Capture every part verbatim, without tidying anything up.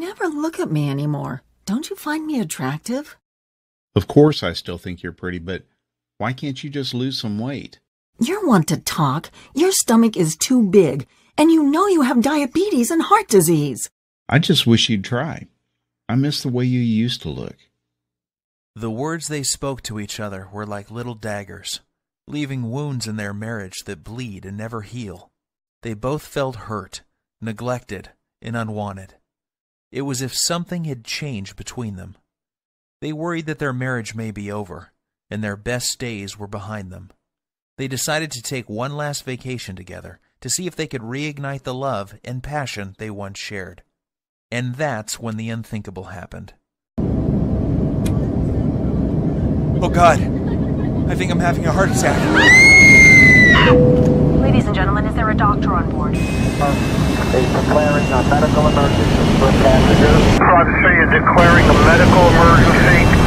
never look at me anymore. Don't you find me attractive? Of course I still think you're pretty, but why can't you just lose some weight? You're one to talk. Your stomach is too big, and you know you have diabetes and heart disease. I just wish you'd try. I miss the way you used to look. The words they spoke to each other were like little daggers, leaving wounds in their marriage that bleed and never heal. They both felt hurt, neglected, and unwanted. It was as if something had changed between them. They worried that their marriage may be over, and their best days were behind them. They decided to take one last vacation together to see if they could reignite the love and passion they once shared. And that's when the unthinkable happened. Oh God, I think I'm having a heart attack. Ladies and gentlemen, is there a doctor on board? Is declaring a medical emergency for passengers. Private City is declaring a medical emergency.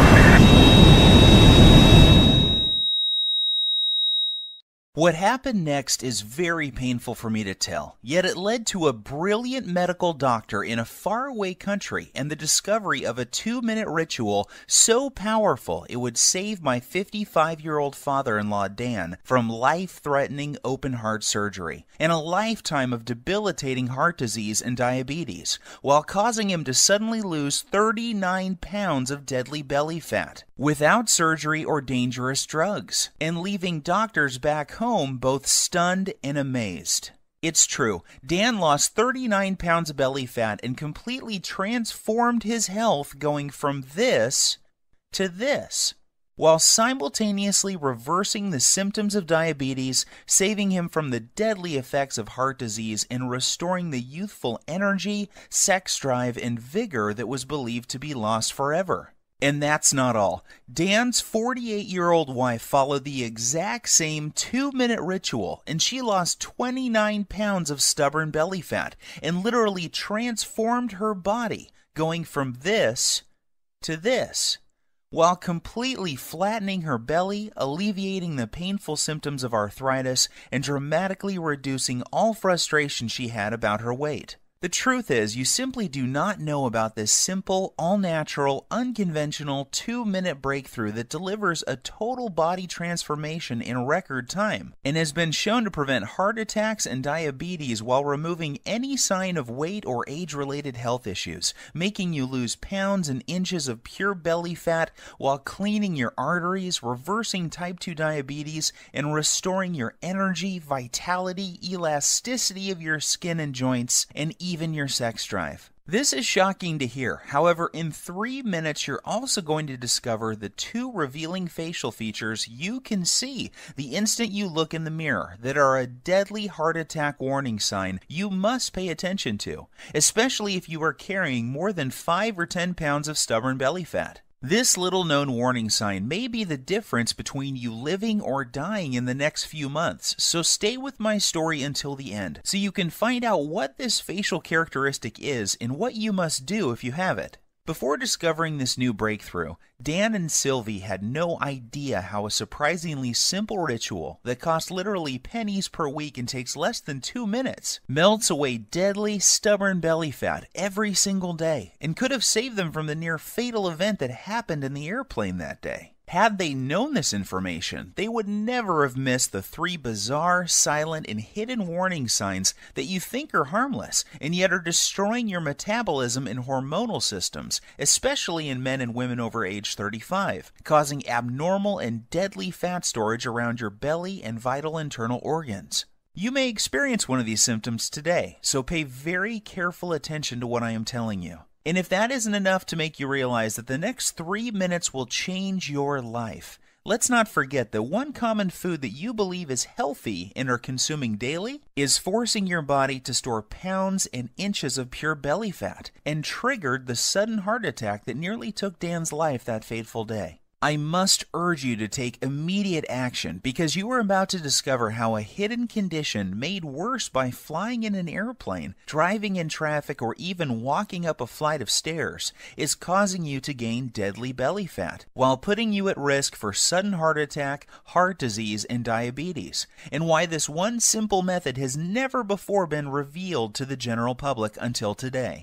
What happened next is very painful for me to tell, yet it led to a brilliant medical doctor in a faraway country and the discovery of a two-minute ritual so powerful it would save my fifty-five-year-old father-in-law Dan from life-threatening open-heart surgery and a lifetime of debilitating heart disease and diabetes, while causing him to suddenly lose thirty-nine pounds of deadly belly fat without surgery or dangerous drugs, and leaving doctors back home both stunned and amazed. It's true, Dan lost thirty-nine pounds of belly fat and completely transformed his health, going from this to this, while simultaneously reversing the symptoms of diabetes, saving him from the deadly effects of heart disease, and restoring the youthful energy, sex drive, and vigor that was believed to be lost forever. And that's not all. Dan's forty-eight-year-old wife followed the exact same two-minute ritual, and she lost twenty-nine pounds of stubborn belly fat and literally transformed her body, going from this to this, while completely flattening her belly, alleviating the painful symptoms of arthritis, and dramatically reducing all frustration she had about her weight. The truth is, you simply do not know about this simple, all-natural, unconventional, two-minute breakthrough that delivers a total body transformation in record time, and has been shown to prevent heart attacks and diabetes while removing any sign of weight or age-related health issues, making you lose pounds and inches of pure belly fat while cleaning your arteries, reversing type two diabetes, and restoring your energy, vitality, elasticity of your skin and joints, and even even your sex drive. This is shocking to hear. However, in three minutes, you're also going to discover the two revealing facial features you can see the instant you look in the mirror that are a deadly heart attack warning sign you must pay attention to, especially if you are carrying more than five or ten pounds of stubborn belly fat. This little-known warning sign may be the difference between you living or dying in the next few months, so stay with my story until the end, so you can find out what this facial characteristic is and what you must do if you have it. Before discovering this new breakthrough, Dan and Sylvie had no idea how a surprisingly simple ritual that costs literally pennies per week and takes less than two minutes melts away deadly, stubborn belly fat every single day and could have saved them from the near fatal event that happened in the airplane that day. Had they known this information, they would never have missed the three bizarre, silent, and hidden warning signs that you think are harmless, and yet are destroying your metabolism and hormonal systems, especially in men and women over age thirty-five, causing abnormal and deadly fat storage around your belly and vital internal organs. You may experience one of these symptoms today, so pay very careful attention to what I am telling you. And if that isn't enough to make you realize that the next three minutes will change your life, let's not forget that one common food that you believe is healthy and are consuming daily is forcing your body to store pounds and inches of pure belly fat, and triggered the sudden heart attack that nearly took Dan's life that fateful day. I must urge you to take immediate action, because you are about to discover how a hidden condition made worse by flying in an airplane, driving in traffic, or even walking up a flight of stairs is causing you to gain deadly belly fat, while putting you at risk for sudden heart attack, heart disease, and diabetes, and why this one simple method has never before been revealed to the general public until today.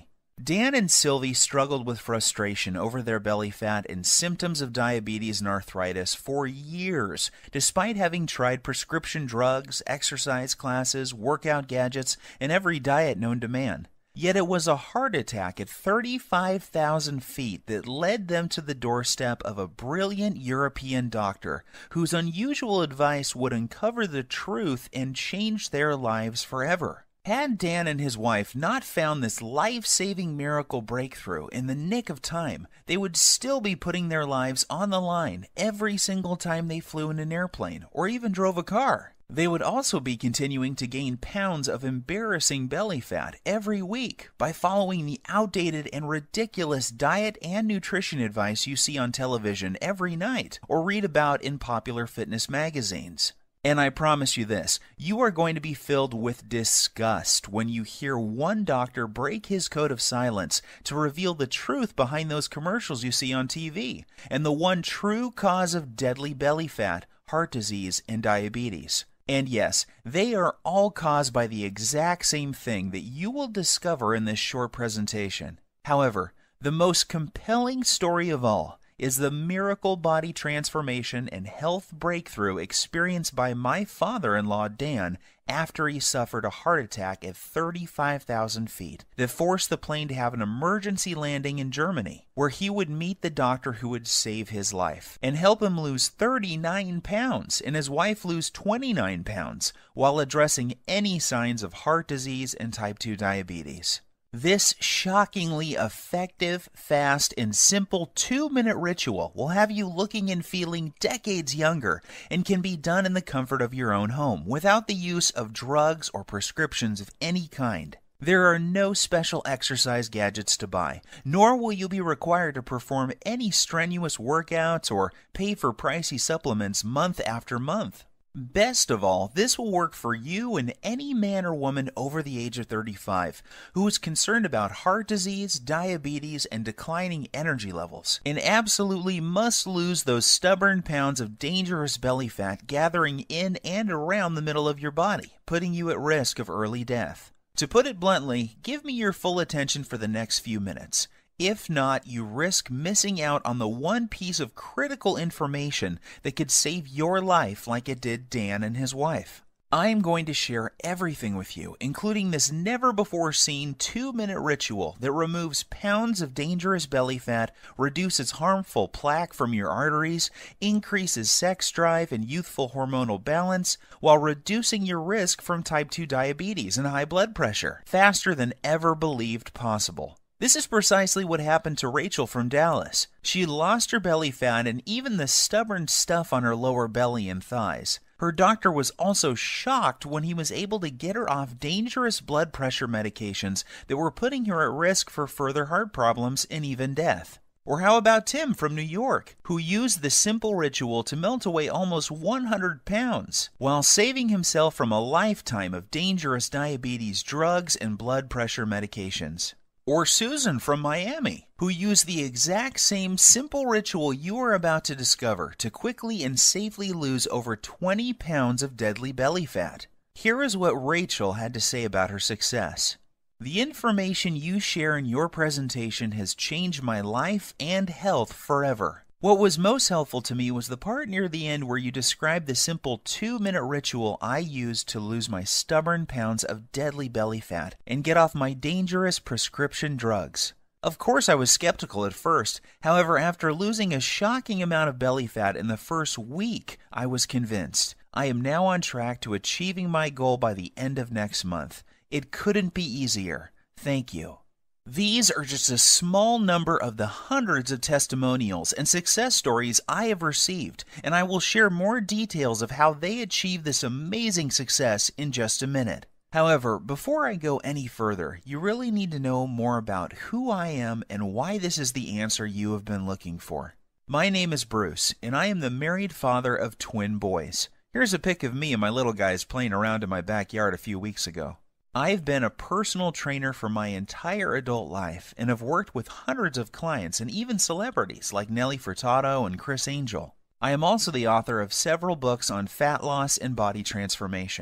Dan and Sylvie struggled with frustration over their belly fat and symptoms of diabetes and arthritis for years, despite having tried prescription drugs, exercise classes, workout gadgets, and every diet known to man. Yet it was a heart attack at thirty-five thousand feet that led them to the doorstep of a brilliant European doctor whose unusual advice would uncover the truth and change their lives forever. Had Dan and his wife not found this life-saving miracle breakthrough in the nick of time, they would still be putting their lives on the line every single time they flew in an airplane or even drove a car. They would also be continuing to gain pounds of embarrassing belly fat every week by following the outdated and ridiculous diet and nutrition advice you see on television every night or read about in popular fitness magazines. And I promise you this, you are going to be filled with disgust when you hear one doctor break his code of silence to reveal the truth behind those commercials you see on T V and the one true cause of deadly belly fat, heart disease, and diabetes. And yes, they are all caused by the exact same thing that you will discover in this short presentation. However, the most compelling story of all is the miracle body transformation and health breakthrough experienced by my father-in-law Dan after he suffered a heart attack at thirty-five thousand feet that forced the plane to have an emergency landing in Germany, where he would meet the doctor who would save his life and help him lose thirty-nine pounds and his wife lose twenty-nine pounds while addressing any signs of heart disease and type two diabetes. This shockingly effective, fast, and simple two-minute ritual will have you looking and feeling decades younger and can be done in the comfort of your own home without the use of drugs or prescriptions of any kind. There are no special exercise gadgets to buy, nor will you be required to perform any strenuous workouts or pay for pricey supplements month after month. Best of all, this will work for you and any man or woman over the age of thirty-five who is concerned about heart disease, diabetes, and declining energy levels, and absolutely must lose those stubborn pounds of dangerous belly fat gathering in and around the middle of your body, putting you at risk of early death. To put it bluntly, give me your full attention for the next few minutes. If not, you risk missing out on the one piece of critical information that could save your life like it did Dan and his wife. I am going to share everything with you, including this never-before-seen two-minute ritual that removes pounds of dangerous belly fat, reduces harmful plaque from your arteries, increases sex drive and youthful hormonal balance, while reducing your risk from type two diabetes and high blood pressure faster than ever believed possible. This is precisely what happened to Rachel from Dallas. She lost her belly fat and even the stubborn stuff on her lower belly and thighs. Her doctor was also shocked when he was able to get her off dangerous blood pressure medications that were putting her at risk for further heart problems and even death. Or how about Tim from New York, who used the simple ritual to melt away almost one hundred pounds, while saving himself from a lifetime of dangerous diabetes drugs and blood pressure medications. Or Susan from Miami, who used the exact same simple ritual you are about to discover to quickly and safely lose over twenty pounds of deadly belly fat. Here is what Rachel had to say about her success. The information you share in your presentation has changed my life and health forever. What was most helpful to me was the part near the end where you described the simple two-minute ritual I used to lose my stubborn pounds of deadly belly fat and get off my dangerous prescription drugs. Of course, I was skeptical at first. However, after losing a shocking amount of belly fat in the first week, I was convinced. I am now on track to achieving my goal by the end of next month. It couldn't be easier. Thank you. These are just a small number of the hundreds of testimonials and success stories I have received, and I will share more details of how they achieved this amazing success in just a minute. However, before I go any further, you really need to know more about who I am and why this is the answer you have been looking for. My name is Bruce, and I am the married father of twin boys. Here's a pic of me and my little guys playing around in my backyard a few weeks ago. I've been a personal trainer for my entire adult life and have worked with hundreds of clients and even celebrities like Nelly Furtado and Chris Angel. I am also the author of several books on fat loss and body transformation.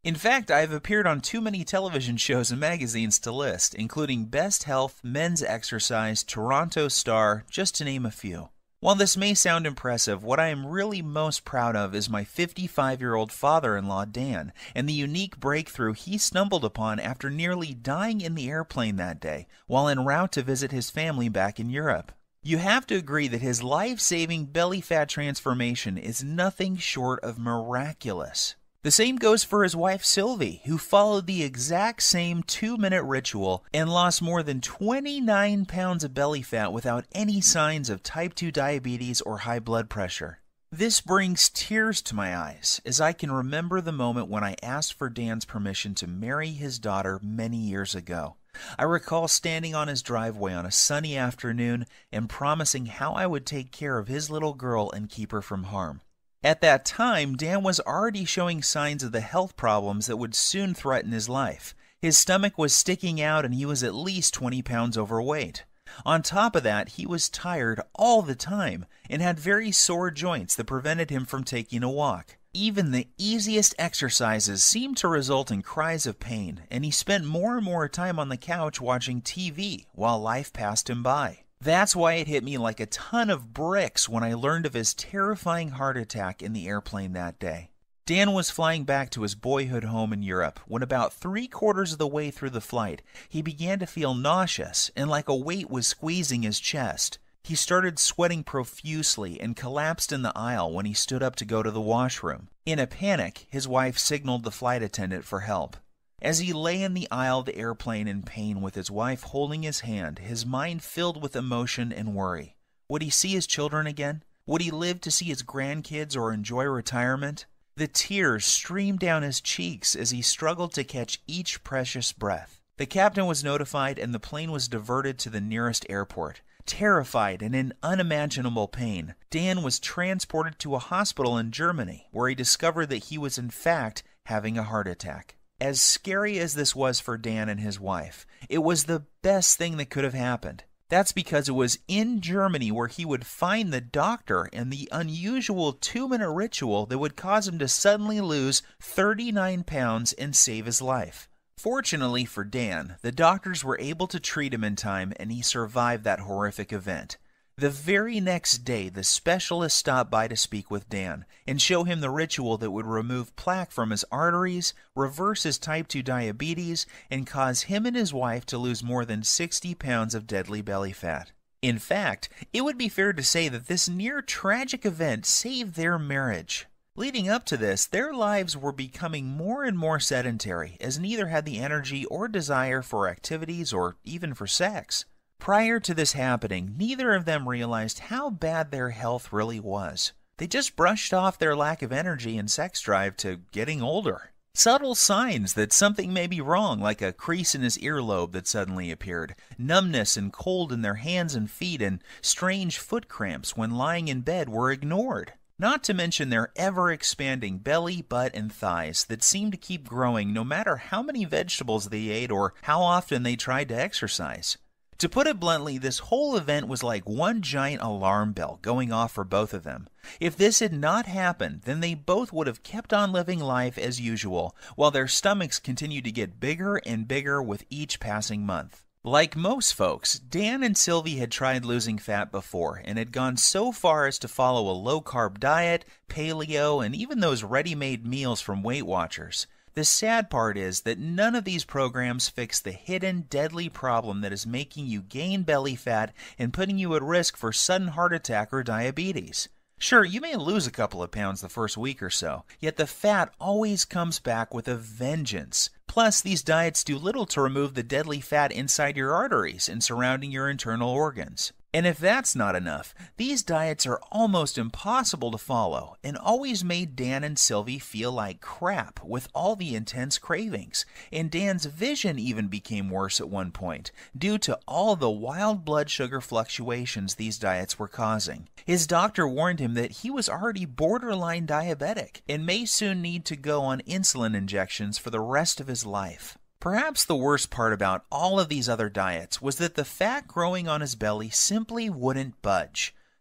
In fact, I've appeared on too many television shows and magazines to list, including Best Health, Men's Exercise, Toronto Star, just to name a few. While this may sound impressive, what I am really most proud of is my fifty-five-year-old father-in-law, Dan, and the unique breakthrough he stumbled upon after nearly dying in the airplane that day, while en route to visit his family back in Europe. You have to agree that his life-saving belly fat transformation is nothing short of miraculous. The same goes for his wife Sylvie, who followed the exact same two-minute ritual and lost more than twenty-nine pounds of belly fat without any signs of type two diabetes or high blood pressure. This brings tears to my eyes, as I can remember the moment when I asked for Dan's permission to marry his daughter many years ago. I recall standing on his driveway on a sunny afternoon and promising how I would take care of his little girl and keep her from harm. At that time, Dan was already showing signs of the health problems that would soon threaten his life. His stomach was sticking out and he was at least twenty pounds overweight. On top of that, he was tired all the time and had very sore joints that prevented him from taking a walk. Even the easiest exercises seemed to result in cries of pain, and he spent more and more time on the couch watching T V while life passed him by. That's why it hit me like a ton of bricks when I learned of his terrifying heart attack in the airplane that day. Dan was flying back to his boyhood home in Europe when about three quarters of the way through the flight, he began to feel nauseous and like a weight was squeezing his chest. He started sweating profusely and collapsed in the aisle when he stood up to go to the washroom. In a panic, his wife signaled the flight attendant for help. As he lay in the aisle of the airplane in pain with his wife holding his hand, his mind filled with emotion and worry. Would he see his children again? Would he live to see his grandkids or enjoy retirement? The tears streamed down his cheeks as he struggled to catch each precious breath. The captain was notified and the plane was diverted to the nearest airport. Terrified and in unimaginable pain, Dan was transported to a hospital in Germany where he discovered that he was in fact having a heart attack. As scary as this was for Dan and his wife, it was the best thing that could have happened. That's because it was in Germany where he would find the doctor and the unusual two-minute ritual that would cause him to suddenly lose thirty-nine pounds and save his life. Fortunately for Dan, the doctors were able to treat him in time and he survived that horrific event. The very next day, the specialist stopped by to speak with Dan and show him the ritual that would remove plaque from his arteries, reverse his type two diabetes, and cause him and his wife to lose more than sixty pounds of deadly belly fat. In fact, it would be fair to say that this near-tragic event saved their marriage. Leading up to this, their lives were becoming more and more sedentary, as neither had the energy or desire for activities or even for sex. Prior to this happening, neither of them realized how bad their health really was. They just brushed off their lack of energy and sex drive to getting older. Subtle signs that something may be wrong, like a crease in his earlobe that suddenly appeared, numbness and cold in their hands and feet, and strange foot cramps when lying in bed were ignored. Not to mention their ever-expanding belly, butt, and thighs that seemed to keep growing no matter how many vegetables they ate or how often they tried to exercise. To put it bluntly, this whole event was like one giant alarm bell going off for both of them. If this had not happened, then they both would have kept on living life as usual, while their stomachs continued to get bigger and bigger with each passing month. Like most folks, Dan and Sylvie had tried losing fat before and had gone so far as to follow a low-carb diet, paleo, and even those ready-made meals from Weight Watchers. The sad part is that none of these programs fix the hidden, deadly problem that is making you gain belly fat and putting you at risk for sudden heart attack or diabetes. Sure, you may lose a couple of pounds the first week or so, yet the fat always comes back with a vengeance. Plus, these diets do little to remove the deadly fat inside your arteries and surrounding your internal organs. And if that's not enough, these diets are almost impossible to follow and always made Dan and Sylvie feel like crap with all the intense cravings. And Dan's vision even became worse at one point due to all the wild blood sugar fluctuations these diets were causing. His doctor warned him that he was already borderline diabetic and may soon need to go on insulin injections for the rest of his life. Perhaps the worst part about all of these other diets was that the fat growing on his belly simply wouldn't budge.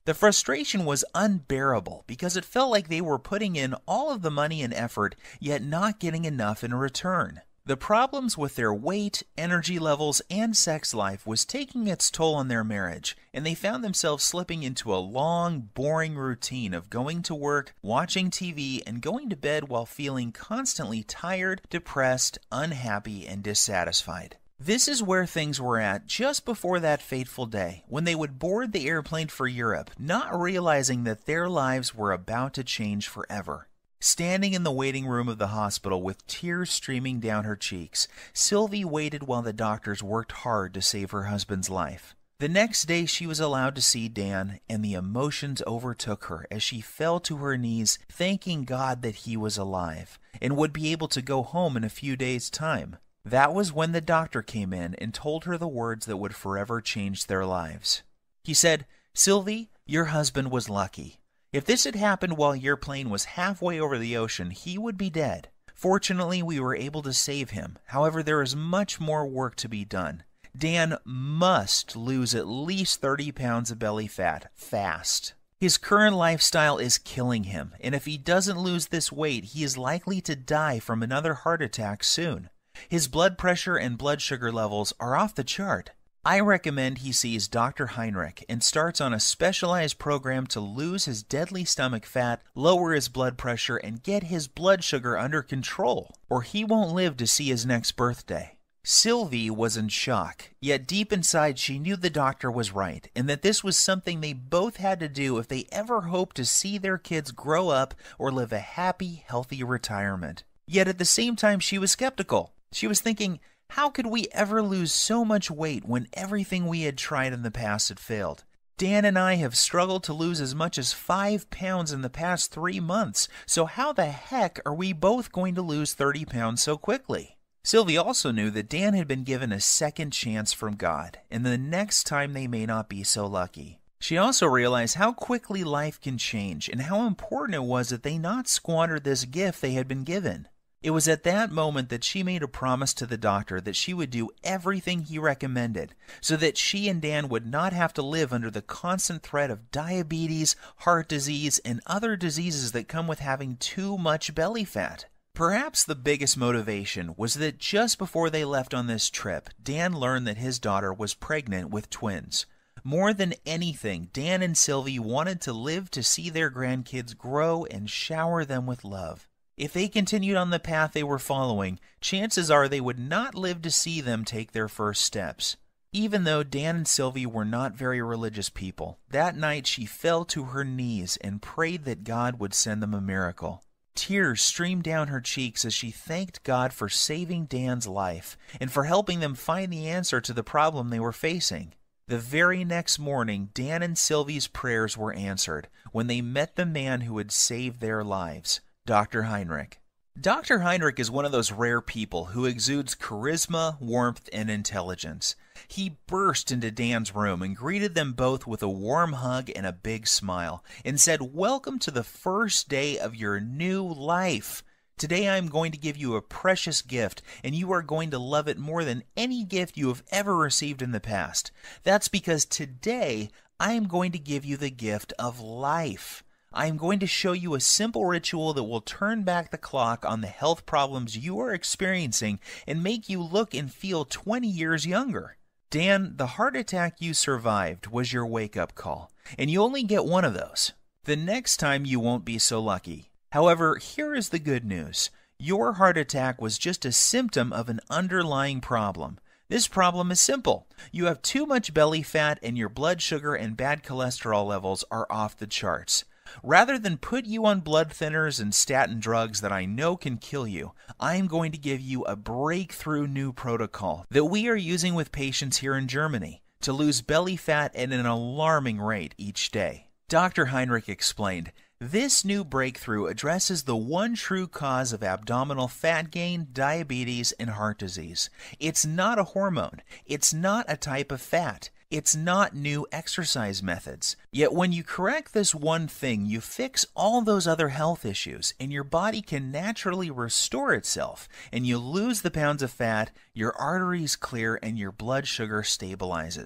The frustration was unbearable because it felt like they were putting in all of the money and effort, yet not getting enough in return. The problems with their weight, energy levels, and sex life was taking its toll on their marriage, and they found themselves slipping into a long, boring routine of going to work, watching T V, and going to bed while feeling constantly tired, depressed, unhappy, and dissatisfied. This is where things were at just before that fateful day, when they would board the airplane for Europe, not realizing that their lives were about to change forever. Standing in the waiting room of the hospital with tears streaming down her cheeks, Sylvie waited while the doctors worked hard to save her husband's life. The next day she was allowed to see Dan, and the emotions overtook her as she fell to her knees, thanking God that he was alive, and would be able to go home in a few days' time. That was when the doctor came in and told her the words that would forever change their lives. He said, "Sylvie, your husband was lucky. If this had happened while your plane was halfway over the ocean, he would be dead. Fortunately, we were able to save him. However, there is much more work to be done. Dan must lose at least thirty pounds of belly fat, fast. His current lifestyle is killing him, and if he doesn't lose this weight, he is likely to die from another heart attack soon. His blood pressure and blood sugar levels are off the chart. I recommend he sees Doctor Heinrich and starts on a specialized program to lose his deadly stomach fat, lower his blood pressure, and get his blood sugar under control, or he won't live to see his next birthday." Sylvie was in shock, yet deep inside she knew the doctor was right, and that this was something they both had to do if they ever hoped to see their kids grow up or live a happy, healthy retirement. Yet at the same time she was skeptical. She was thinking, how could we ever lose so much weight when everything we had tried in the past had failed? Dan and I have struggled to lose as much as five pounds in the past three months, so how the heck are we both going to lose thirty pounds so quickly? Sylvie also knew that Dan had been given a second chance from God, and the next time they may not be so lucky. She also realized how quickly life can change and how important it was that they not squander this gift they had been given. It was at that moment that she made a promise to the doctor that she would do everything he recommended so that she and Dan would not have to live under the constant threat of diabetes, heart disease, and other diseases that come with having too much belly fat. Perhaps the biggest motivation was that just before they left on this trip, Dan learned that his daughter was pregnant with twins. More than anything, Dan and Sylvie wanted to live to see their grandkids grow and shower them with love. If they continued on the path they were following, chances are they would not live to see them take their first steps. Even though Dan and Sylvie were not very religious people, that night she fell to her knees and prayed that God would send them a miracle. Tears streamed down her cheeks as she thanked God for saving Dan's life and for helping them find the answer to the problem they were facing. The very next morning, Dan and Sylvie's prayers were answered when they met the man who had saved their lives, Doctor Heinrich. Doctor Heinrich is one of those rare people who exudes charisma, warmth, and intelligence. He burst into Dan's room and greeted them both with a warm hug and a big smile, and said, "Welcome to the first day of your new life. Today I am going to give you a precious gift, and you are going to love it more than any gift you have ever received in the past. That's because today I am going to give you the gift of life. I am going to show you a simple ritual that will turn back the clock on the health problems you are experiencing and make you look and feel twenty years younger. Dan, the heart attack you survived was your wake-up call, and you only get one of those. The next time you won't be so lucky. However, here is the good news. Your heart attack was just a symptom of an underlying problem. This problem is simple. You have too much belly fat and your blood sugar and bad cholesterol levels are off the charts. Rather than put you on blood thinners and statin drugs that I know can kill you, I am going to give you a breakthrough new protocol that we are using with patients here in Germany to lose belly fat at an alarming rate each day. Doctor Heinrich explained, "This new breakthrough addresses the one true cause of abdominal fat gain, diabetes, and heart disease. It's not a hormone. It's not a type of fat. It's not new exercise methods. Yet when you correct this one thing, you fix all those other health issues, and your body can naturally restore itself, and you lose the pounds of fat, your arteries clear, and your blood sugar stabilizes."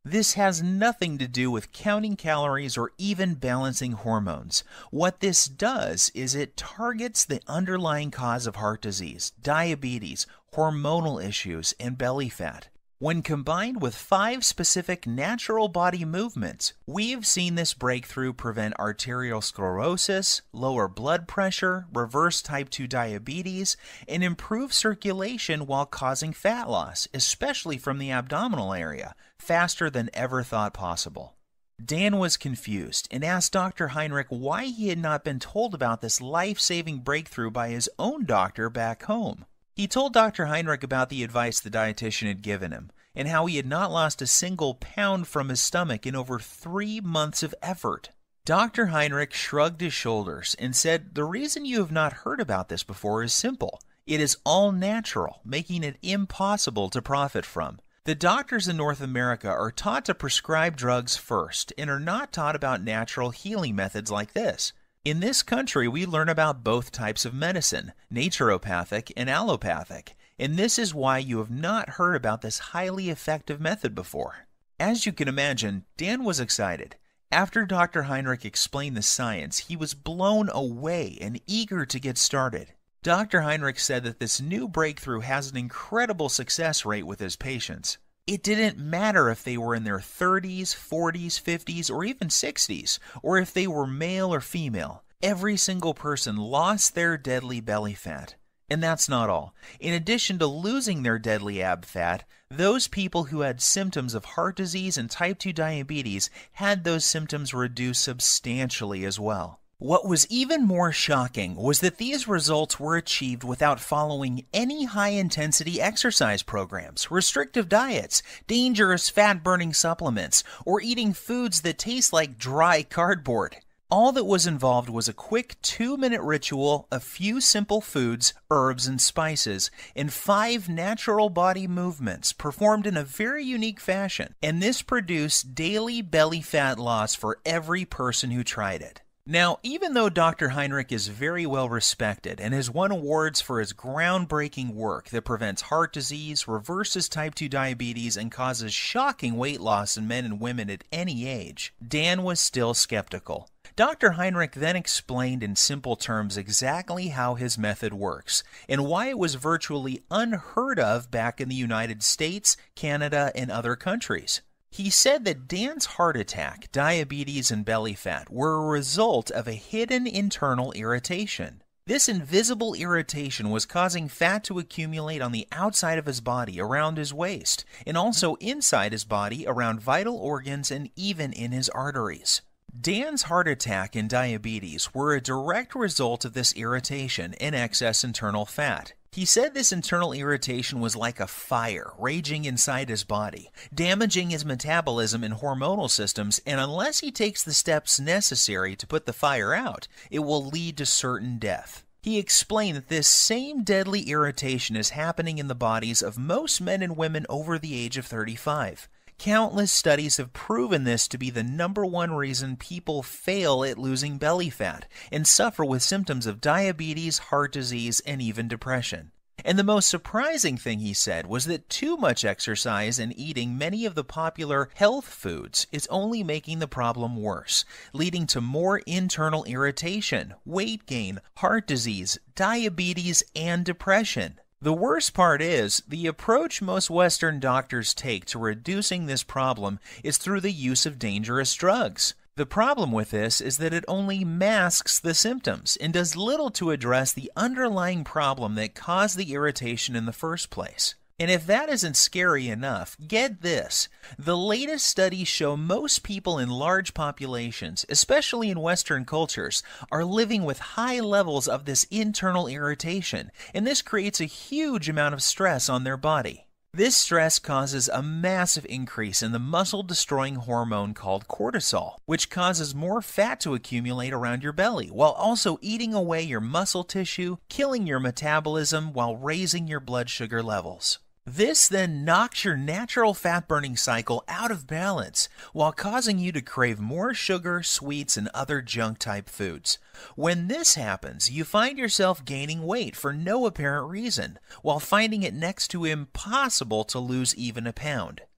This has nothing to do with counting calories or even balancing hormones. What this does is it targets the underlying cause of heart disease, diabetes, hormonal issues, and belly fat. When combined with five specific natural body movements, we've seen this breakthrough prevent arterial sclerosis, lower blood pressure, reverse type two diabetes, and improve circulation while causing fat loss, especially from the abdominal area, faster than ever thought possible. Dan was confused and asked Doctor Heinrich why he had not been told about this life-saving breakthrough by his own doctor back home. He told Doctor Heinrich about the advice the dietitian had given him, and how he had not lost a single pound from his stomach in over three months of effort. Doctor Heinrich shrugged his shoulders and said, "The reason you have not heard about this before is simple. It is all natural, making it impossible to profit from. The doctors in North America are taught to prescribe drugs first and are not taught about natural healing methods like this. In this country, we learn about both types of medicine, naturopathic and allopathic, and this is why you have not heard about this highly effective method before." As you can imagine, Dan was excited. After Doctor Heinrich explained the science, he was blown away and eager to get started. Doctor Heinrich said that this new breakthrough has an incredible success rate with his patients. It didn't matter if they were in their thirties, forties, fifties, or even sixties, or if they were male or female. Every single person lost their deadly belly fat. And that's not all. In addition to losing their deadly ab fat, those people who had symptoms of heart disease and type two diabetes had those symptoms reduced substantially as well. What was even more shocking was that these results were achieved without following any high-intensity exercise programs, restrictive diets, dangerous fat-burning supplements, or eating foods that taste like dry cardboard. All that was involved was a quick two-minute ritual, a few simple foods, herbs, and spices, and five natural body movements performed in a very unique fashion, and this produced daily belly fat loss for every person who tried it. Now, even though Doctor Heinrich is very well respected and has won awards for his groundbreaking work that prevents heart disease, reverses type two diabetes, and causes shocking weight loss in men and women at any age, Dan was still skeptical. Doctor Heinrich then explained in simple terms exactly how his method works and why it was virtually unheard of back in the United States, Canada, and other countries. He said that Dan's heart attack, diabetes, and belly fat were a result of a hidden internal irritation. This invisible irritation was causing fat to accumulate on the outside of his body around his waist, and also inside his body around vital organs and even in his arteries. Dan's heart attack and diabetes were a direct result of this irritation and excess internal fat. He said this internal irritation was like a fire raging inside his body, damaging his metabolism and hormonal systems, and unless he takes the steps necessary to put the fire out, it will lead to certain death. He explained that this same deadly irritation is happening in the bodies of most men and women over the age of thirty-five. Countless studies have proven this to be the number one reason people fail at losing belly fat and suffer with symptoms of diabetes, heart disease, and even depression. And the most surprising thing he said was that too much exercise and eating many of the popular health foods is only making the problem worse, leading to more internal irritation, weight gain, heart disease, diabetes, and depression. The worst part is, the approach most Western doctors take to reducing this problem is through the use of dangerous drugs. The problem with this is that it only masks the symptoms and does little to address the underlying problem that caused the irritation in the first place. And if that isn't scary enough, get this. The latest studies show most people in large populations, especially in Western cultures, are living with high levels of this internal irritation, and this creates a huge amount of stress on their body. This stress causes a massive increase in the muscle-destroying hormone called cortisol, which causes more fat to accumulate around your belly, while also eating away your muscle tissue, killing your metabolism while raising your blood sugar levels. This then knocks your natural fat-burning cycle out of balance, while causing you to crave more sugar, sweets, and other junk-type foods. When this happens, you find yourself gaining weight for no apparent reason, while finding it next to impossible to lose even a pound.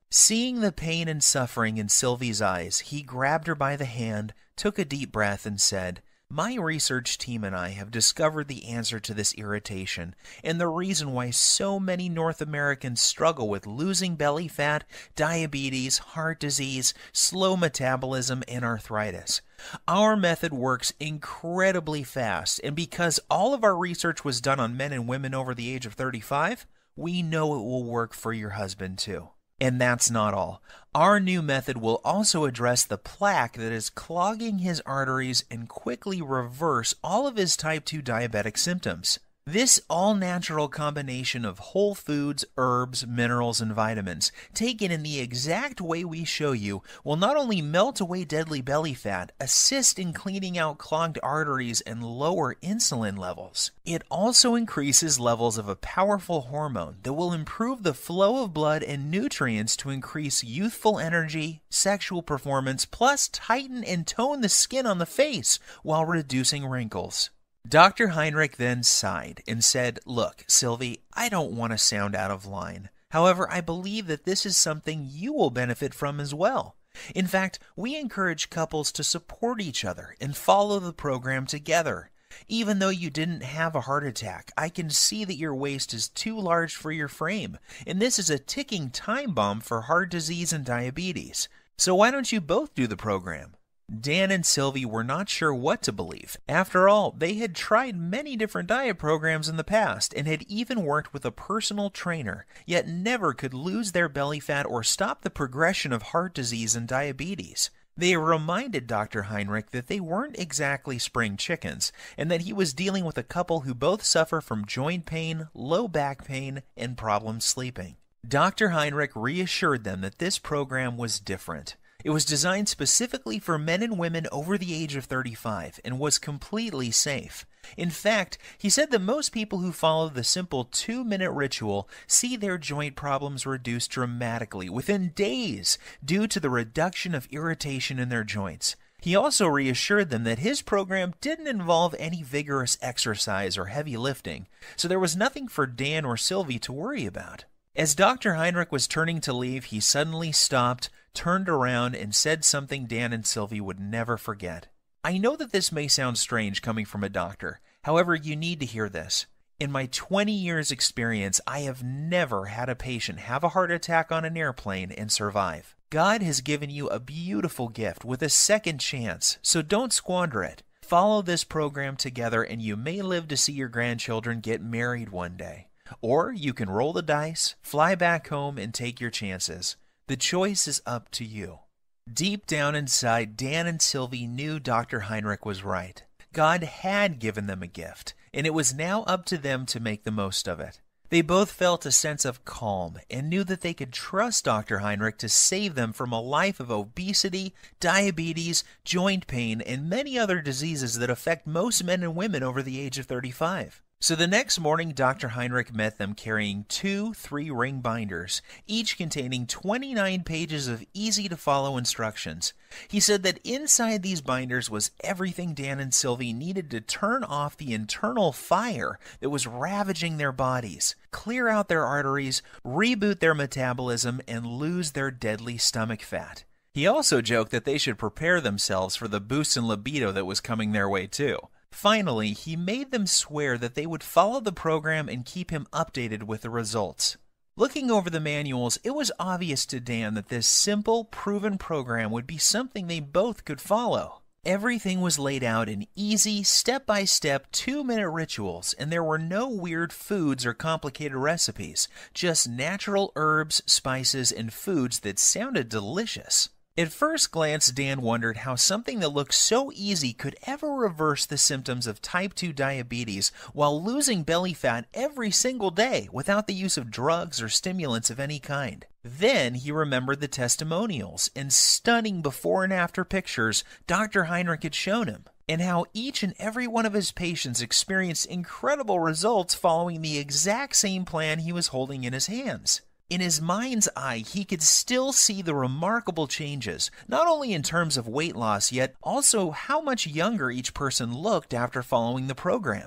Seeing the pain and suffering in Sylvie's eyes, he grabbed her by the hand, took a deep breath, and said, "My research team and I have discovered the answer to this irritation and the reason why so many North Americans struggle with losing belly fat, diabetes, heart disease, slow metabolism, and arthritis. Our method works incredibly fast, and because all of our research was done on men and women over the age of thirty-five, we know it will work for your husband too." And that's not all. Our new method will also address the plaque that is clogging his arteries and quickly reverse all of his type two diabetic symptoms. This all-natural combination of whole foods, herbs, minerals, and vitamins, taken in the exact way we show you, will not only melt away deadly belly fat, assist in cleaning out clogged arteries, and lower insulin levels. It also increases levels of a powerful hormone that will improve the flow of blood and nutrients to increase youthful energy, sexual performance, plus tighten and tone the skin on the face while reducing wrinkles. Doctor Heinrich then sighed and said, "Look, Sylvie, I don't want to sound out of line. However, I believe that this is something you will benefit from as well. In fact, we encourage couples to support each other and follow the program together. Even though you didn't have a heart attack, I can see that your waist is too large for your frame, and this is a ticking time bomb for heart disease and diabetes. So why don't you both do the program?" Dan and Sylvie were not sure what to believe. After all, they had tried many different diet programs in the past and had even worked with a personal trainer, yet never could lose their belly fat or stop the progression of heart disease and diabetes. They reminded Doctor Heinrich that they weren't exactly spring chickens, and that he was dealing with a couple who both suffer from joint pain, low back pain, and problems sleeping. Doctor Heinrich reassured them that this program was different. It was designed specifically for men and women over the age of thirty-five and was completely safe. In fact, he said that most people who follow the simple two-minute ritual see their joint problems reduced dramatically within days due to the reduction of irritation in their joints. He also reassured them that his program didn't involve any vigorous exercise or heavy lifting, so there was nothing for Dan or Sylvie to worry about. As Doctor Heinrich was turning to leave, he suddenly stopped, turned around, and said something Dan and Sylvie would never forget. "I know that this may sound strange coming from a doctor. However, you need to hear this. In my twenty years experience, I have never had a patient have a heart attack on an airplane and survive. God has given you a beautiful gift with a second chance, so don't squander it. Follow this program together and you may live to see your grandchildren get married one day. Or you can roll the dice, fly back home, and take your chances. The choice is up to you." Deep down inside, Dan and Sylvie knew Doctor Heinrich was right. God had given them a gift, and it was now up to them to make the most of it. They both felt a sense of calm and knew that they could trust Doctor Heinrich to save them from a life of obesity, diabetes, joint pain, and many other diseases that affect most men and women over the age of thirty-five. So the next morning, Doctor Heinrich met them carrying two three-ring binders, each containing twenty-nine pages of easy-to-follow instructions. He said that inside these binders was everything Dan and Sylvie needed to turn off the internal fire that was ravaging their bodies, clear out their arteries, reboot their metabolism, and lose their deadly stomach fat. He also joked that they should prepare themselves for the boost in libido that was coming their way too. Finally, he made them swear that they would follow the program and keep him updated with the results. Looking over the manuals, it was obvious to Dan that this simple, proven program would be something they both could follow. Everything was laid out in easy, step-by-step, two-minute rituals, and there were no weird foods or complicated recipes, just natural herbs, spices, and foods that sounded delicious. At first glance, Dan wondered how something that looked so easy could ever reverse the symptoms of type two diabetes while losing belly fat every single day without the use of drugs or stimulants of any kind. Then he remembered the testimonials and stunning before and after pictures Doctor Heinrich had shown him, and how each and every one of his patients experienced incredible results following the exact same plan he was holding in his hands. In his mind's eye, he could still see the remarkable changes, not only in terms of weight loss, yet also how much younger each person looked after following the program.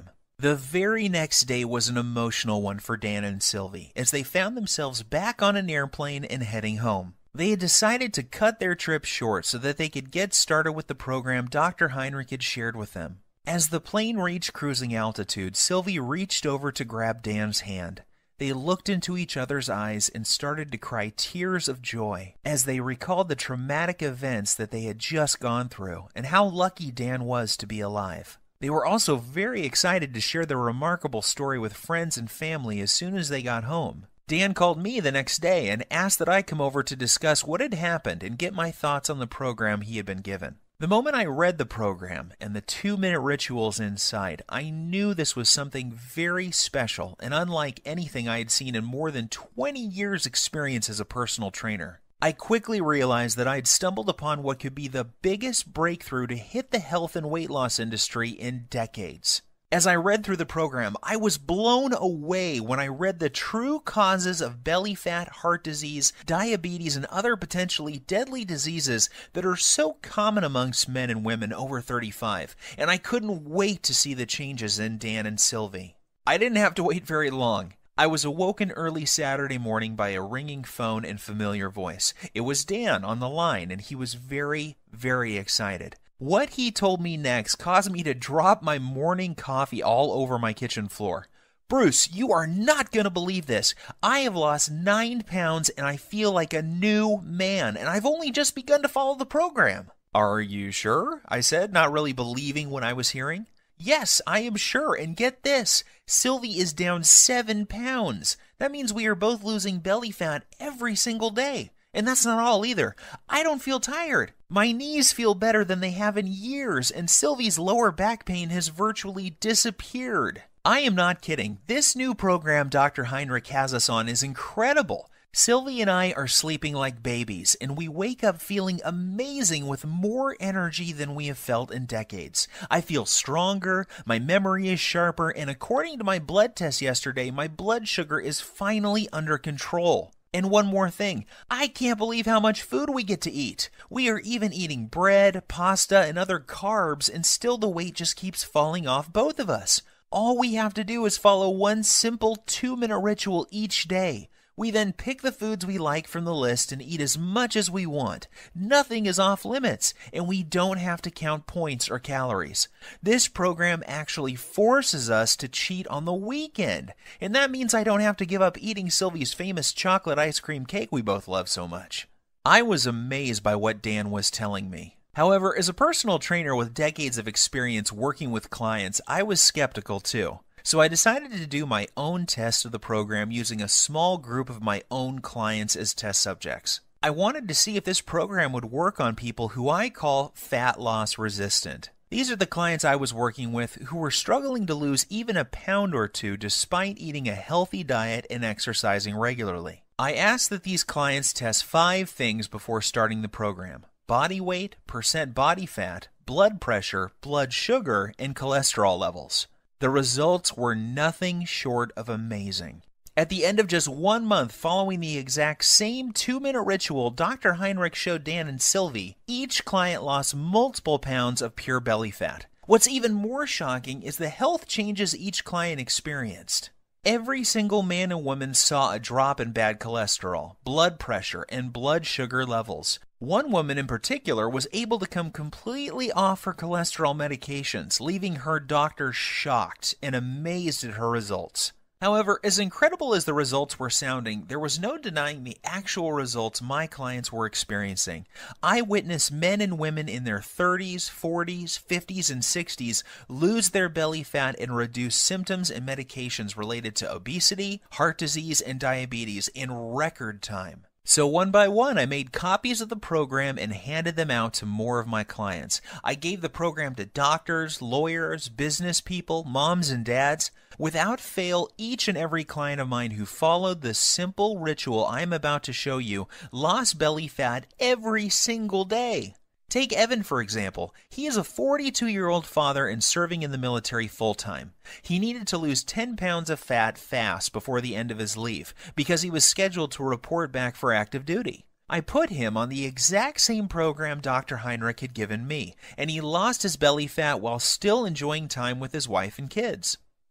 The very next day was an emotional one for Dan and Sylvie, as they found themselves back on an airplane and heading home. They had decided to cut their trip short so that they could get started with the program Doctor Heinrich had shared with them. As the plane reached cruising altitude, Sylvie reached over to grab Dan's hand. They looked into each other's eyes and started to cry tears of joy as they recalled the traumatic events that they had just gone through and how lucky Dan was to be alive. They were also very excited to share their remarkable story with friends and family as soon as they got home. Dan called me the next day and asked that I come over to discuss what had happened and get my thoughts on the program he had been given. The moment I read the program and the two-minute rituals inside, I knew this was something very special and unlike anything I had seen in more than twenty years' experience as a personal trainer. I quickly realized that I had stumbled upon what could be the biggest breakthrough to hit the health and weight loss industry in decades. As I read through the program, I was blown away when I read the true causes of belly fat, heart disease, diabetes, and other potentially deadly diseases that are so common amongst men and women over thirty-five, and I couldn't wait to see the changes in Dan and Sylvie. I didn't have to wait very long. I was awoken early Saturday morning by a ringing phone and familiar voice. It was Dan on the line, and he was very, very excited. What he told me next caused me to drop my morning coffee all over my kitchen floor. "Bruce, you are not going to believe this. I have lost nine pounds and I feel like a new man, and I've only just begun to follow the program." "Are you sure?" I said, not really believing what I was hearing. "Yes, I am sure, and get this. Sylvie is down seven pounds. That means we are both losing belly fat every single day. And that's not all either. I don't feel tired. My knees feel better than they have in years, and Sylvie's lower back pain has virtually disappeared." I am not kidding. This new program Doctor Heinrich has us on is incredible. Sylvie and I are sleeping like babies, and we wake up feeling amazing with more energy than we have felt in decades. I feel stronger, my memory is sharper, and according to my blood test yesterday, my blood sugar is finally under control. And one more thing, I can't believe how much food we get to eat. We are even eating bread, pasta, and other carbs, and still the weight just keeps falling off both of us. All we have to do is follow one simple two-minute ritual each day. We then pick the foods we like from the list and eat as much as we want. Nothing is off limits, and we don't have to count points or calories. This program actually forces us to cheat on the weekend, and that means I don't have to give up eating Sylvie's famous chocolate ice cream cake we both love so much. I was amazed by what Dan was telling me. However, as a personal trainer with decades of experience working with clients, I was skeptical too. So I decided to do my own test of the program using a small group of my own clients as test subjects. I wanted to see if this program would work on people who I call fat loss resistant. These are the clients I was working with who were struggling to lose even a pound or two despite eating a healthy diet and exercising regularly. I asked that these clients test five things before starting the program: body weight, percent body fat, blood pressure, blood sugar, and cholesterol levels. The results were nothing short of amazing. At the end of just one month following the exact same two-minute ritual Doctor Heinrich showed Dan and Sylvie, each client lost multiple pounds of pure belly fat. What's even more shocking is the health changes each client experienced. Every single man and woman saw a drop in bad cholesterol, blood pressure, and blood sugar levels. One woman in particular was able to come completely off her cholesterol medications, leaving her doctor shocked and amazed at her results. However, as incredible as the results were sounding, there was no denying the actual results my clients were experiencing. I witnessed men and women in their thirties, forties, fifties, and sixties lose their belly fat and reduce symptoms and medications related to obesity, heart disease, and diabetes in record time. So one by one, I made copies of the program and handed them out to more of my clients. I gave the program to doctors, lawyers, business people, moms and dads. Without fail, each and every client of mine who followed the simple ritual I'm about to show you lost belly fat every single day. Take Evan, for example. He is a forty-two-year-old father and serving in the military full-time. He needed to lose ten pounds of fat fast before the end of his leave because he was scheduled to report back for active duty. I put him on the exact same program Doctor Heinrich had given me, and he lost his belly fat while still enjoying time with his wife and kids.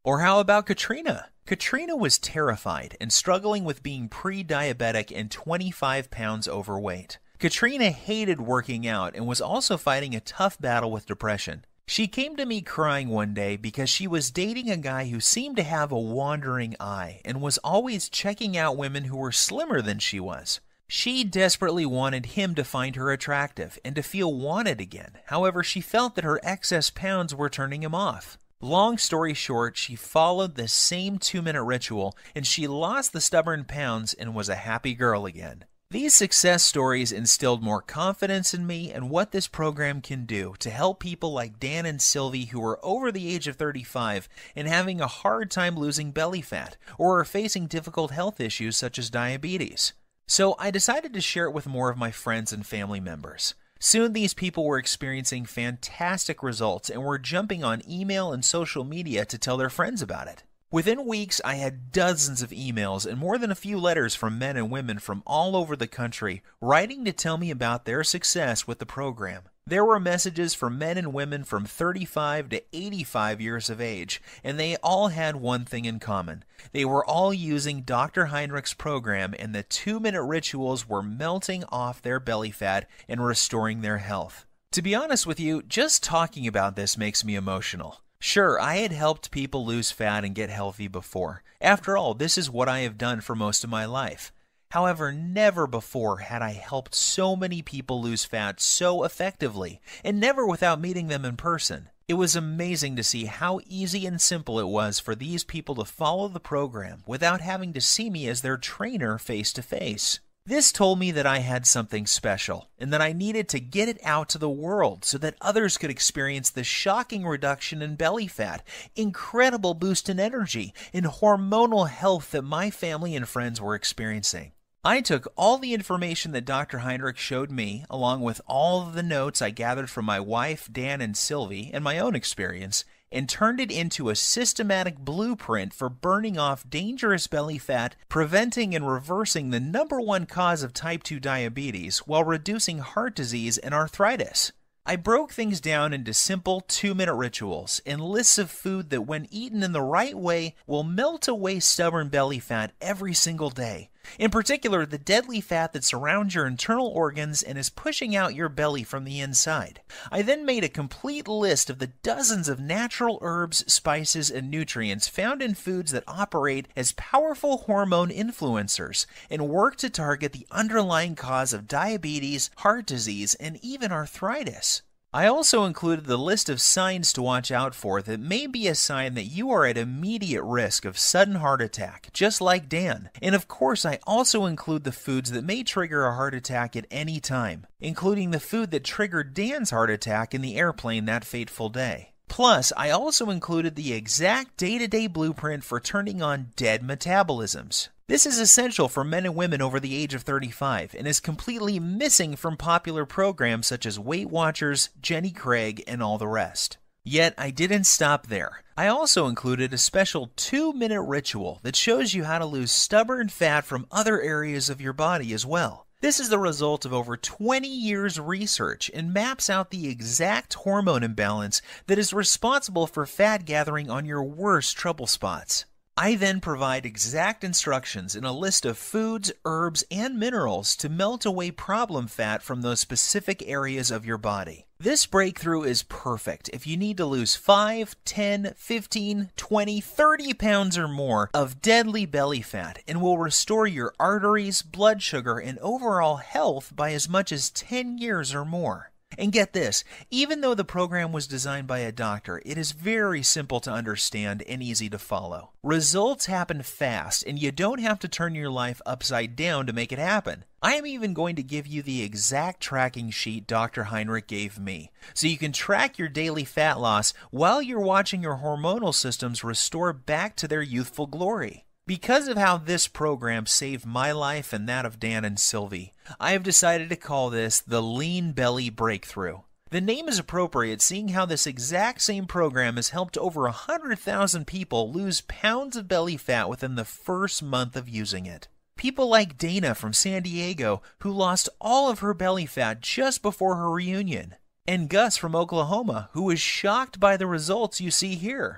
Or how about Katrina? Katrina was terrified and struggling with being pre-diabetic and twenty-five pounds overweight. Katrina hated working out and was also fighting a tough battle with depression. She came to me crying one day because she was dating a guy who seemed to have a wandering eye and was always checking out women who were slimmer than she was. She desperately wanted him to find her attractive and to feel wanted again. However, she felt that her excess pounds were turning him off. Long story short, she followed the same two-minute ritual and she lost the stubborn pounds and was a happy girl again. These success stories instilled more confidence in me and what this program can do to help people like Dan and Sylvie who are over the age of thirty-five and having a hard time losing belly fat or are facing difficult health issues such as diabetes. So I decided to share it with more of my friends and family members. Soon these people were experiencing fantastic results and were jumping on email and social media to tell their friends about it. Within weeks, I had dozens of emails and more than a few letters from men and women from all over the country writing to tell me about their success with the program. There were messages from men and women from thirty-five to eighty-five years of age, and they all had one thing in common. They were all using Doctor Heinrich's program, and the two-minute rituals were melting off their belly fat and restoring their health. To be honest with you, just talking about this makes me emotional. Sure, I had helped people lose fat and get healthy before. After all, this is what I have done for most of my life. However, never before had I helped so many people lose fat so effectively, and never without meeting them in person. It was amazing to see how easy and simple it was for these people to follow the program without having to see me as their trainer face to face. This told me that I had something special, and that I needed to get it out to the world so that others could experience the shocking reduction in belly fat, incredible boost in energy, and hormonal health that my family and friends were experiencing. I took all the information that Doctor Heinrich showed me, along with all of the notes I gathered from my wife, Dan, and Sylvie, and my own experience, and turned it into a systematic blueprint for burning off dangerous belly fat, preventing and reversing the number one cause of type two diabetes while reducing heart disease and arthritis. I broke things down into simple two-minute rituals and lists of food that when eaten in the right way will melt away stubborn belly fat every single day. In particular, the deadly fat that surrounds your internal organs and is pushing out your belly from the inside. I then made a complete list of the dozens of natural herbs, spices, and nutrients found in foods that operate as powerful hormone influencers and work to target the underlying cause of diabetes, heart disease, and even arthritis. I also included the list of signs to watch out for that may be a sign that you are at immediate risk of sudden heart attack, just like Dan. And of course, I also include the foods that may trigger a heart attack at any time, including the food that triggered Dan's heart attack in the airplane that fateful day. Plus, I also included the exact day-to-day blueprint for turning on dead metabolisms. This is essential for men and women over the age of thirty-five and is completely missing from popular programs such as Weight Watchers, Jenny Craig, and all the rest. Yet, I didn't stop there. I also included a special two-minute ritual that shows you how to lose stubborn fat from other areas of your body as well. This is the result of over twenty years research and maps out the exact hormone imbalance that is responsible for fat gathering on your worst trouble spots. I then provide exact instructions in a list of foods, herbs, and minerals to melt away problem fat from those specific areas of your body. This breakthrough is perfect if you need to lose five, ten, fifteen, twenty, thirty pounds or more of deadly belly fat and will restore your arteries, blood sugar, and overall health by as much as ten years or more. And get this, even though the program was designed by a doctor, it is very simple to understand and easy to follow. Results happen fast, and you don't have to turn your life upside down to make it happen. I am even going to give you the exact tracking sheet Doctor Heinrich gave me, so you can track your daily fat loss while you're watching your hormonal systems restore back to their youthful glory. Because of how this program saved my life and that of Dan and Sylvie, I have decided to call this the Lean Belly Breakthrough. The name is appropriate seeing how this exact same program has helped over one hundred thousand people lose pounds of belly fat within the first month of using it. People like Dana from San Diego, who lost all of her belly fat just before her reunion, and Gus from Oklahoma, who was shocked by the results you see here.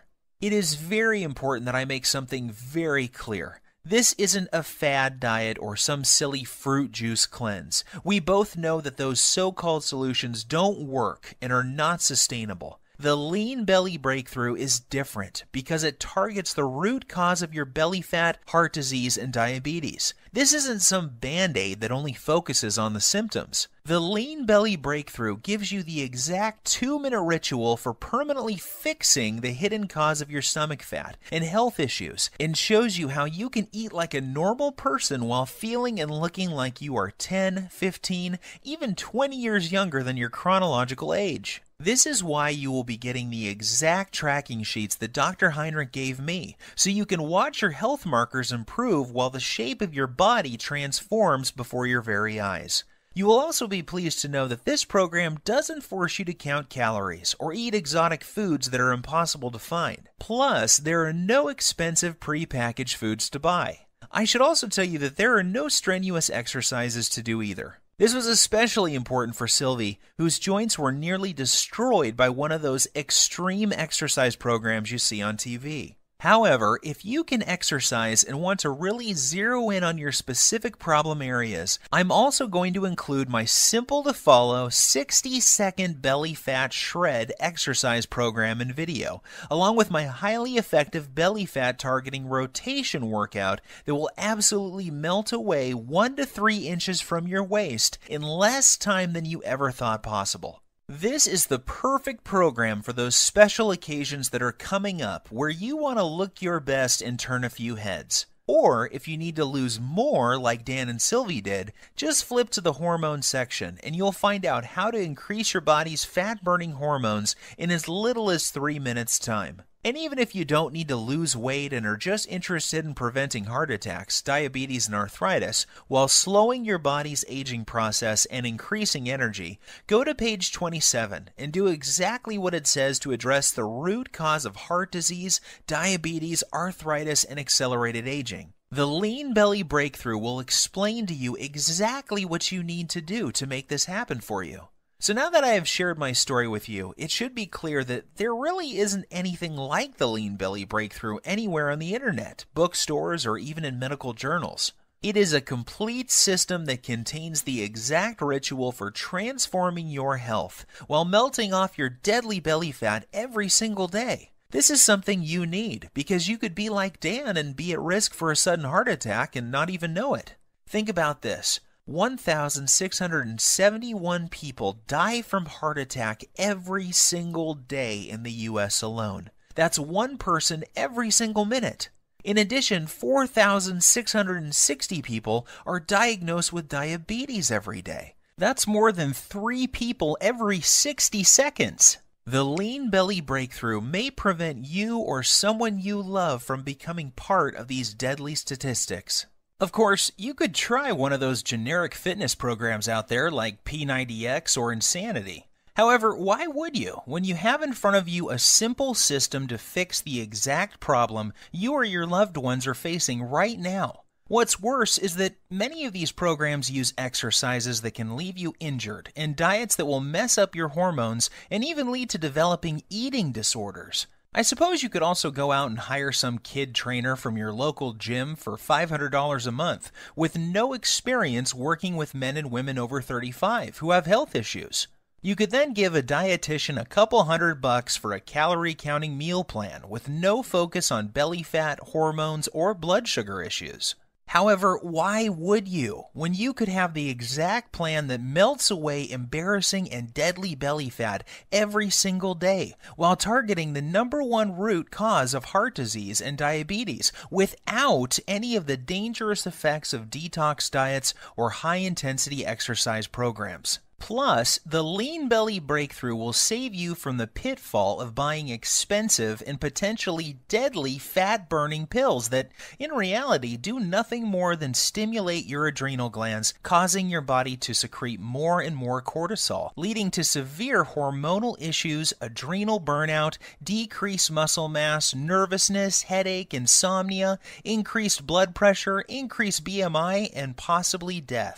It is very important that I make something very clear. This isn't a fad diet or some silly fruit juice cleanse. We both know that those so-called solutions don't work and are not sustainable. The Lean Belly Breakthrough is different because it targets the root cause of your belly fat, heart disease, and diabetes. This isn't some band-aid that only focuses on the symptoms. The Lean Belly Breakthrough gives you the exact two-minute ritual for permanently fixing the hidden cause of your stomach fat and health issues, and shows you how you can eat like a normal person while feeling and looking like you are ten, fifteen, even twenty years younger than your chronological age. This is why you will be getting the exact tracking sheets that Doctor Heinrich gave me, so you can watch your health markers improve while the shape of your body transforms before your very eyes. You will also be pleased to know that this program doesn't force you to count calories or eat exotic foods that are impossible to find. Plus, there are no expensive pre-packaged foods to buy. I should also tell you that there are no strenuous exercises to do either. This was especially important for Sylvie, whose joints were nearly destroyed by one of those extreme exercise programs you see on T V. However, if you can exercise and want to really zero in on your specific problem areas, I'm also going to include my simple-to-follow sixty second belly fat shred exercise program and video, along with my highly effective belly fat targeting rotation workout that will absolutely melt away one to three inches from your waist in less time than you ever thought possible. This is the perfect program for those special occasions that are coming up where you want to look your best and turn a few heads. Or if you need to lose more like Dan and Sylvie did, just flip to the hormone section and you'll find out how to increase your body's fat-burning hormones in as little as three minutes time. And even if you don't need to lose weight and are just interested in preventing heart attacks, diabetes, and arthritis, while slowing your body's aging process and increasing energy, go to page twenty-seven and do exactly what it says to address the root cause of heart disease, diabetes, arthritis, and accelerated aging. The Lean Belly Breakthrough will explain to you exactly what you need to do to make this happen for you. So now that I have shared my story with you, it should be clear that there really isn't anything like the Lean Belly Breakthrough anywhere on the internet, bookstores, or even in medical journals. It is a complete system that contains the exact ritual for transforming your health while melting off your deadly belly fat every single day. This is something you need because you could be like Dan and be at risk for a sudden heart attack and not even know it. Think about this. one thousand six hundred seventy-one people die from heart attack every single day in the U S alone. That's one person every single minute. In addition, four thousand six hundred sixty people are diagnosed with diabetes every day. That's more than three people every sixty seconds. The Lean Belly Breakthrough may prevent you or someone you love from becoming part of these deadly statistics. Of course, you could try one of those generic fitness programs out there like P ninety X or Insanity. However, why would you when you have in front of you a simple system to fix the exact problem you or your loved ones are facing right now? What's worse is that many of these programs use exercises that can leave you injured and diets that will mess up your hormones and even lead to developing eating disorders. I suppose you could also go out and hire some kid trainer from your local gym for five hundred dollars a month with no experience working with men and women over thirty-five who have health issues. You could then give a dietitian a couple hundred bucks for a calorie counting meal plan with no focus on belly fat, hormones, or blood sugar issues. However, why would you when you could have the exact plan that melts away embarrassing and deadly belly fat every single day while targeting the number one root cause of heart disease and diabetes without any of the dangerous effects of detox diets or high-intensity exercise programs? Plus, the Lean Belly Breakthrough will save you from the pitfall of buying expensive and potentially deadly fat-burning pills that, in reality, do nothing more than stimulate your adrenal glands, causing your body to secrete more and more cortisol, leading to severe hormonal issues, adrenal burnout, decreased muscle mass, nervousness, headache, insomnia, increased blood pressure, increased B M I, and possibly death.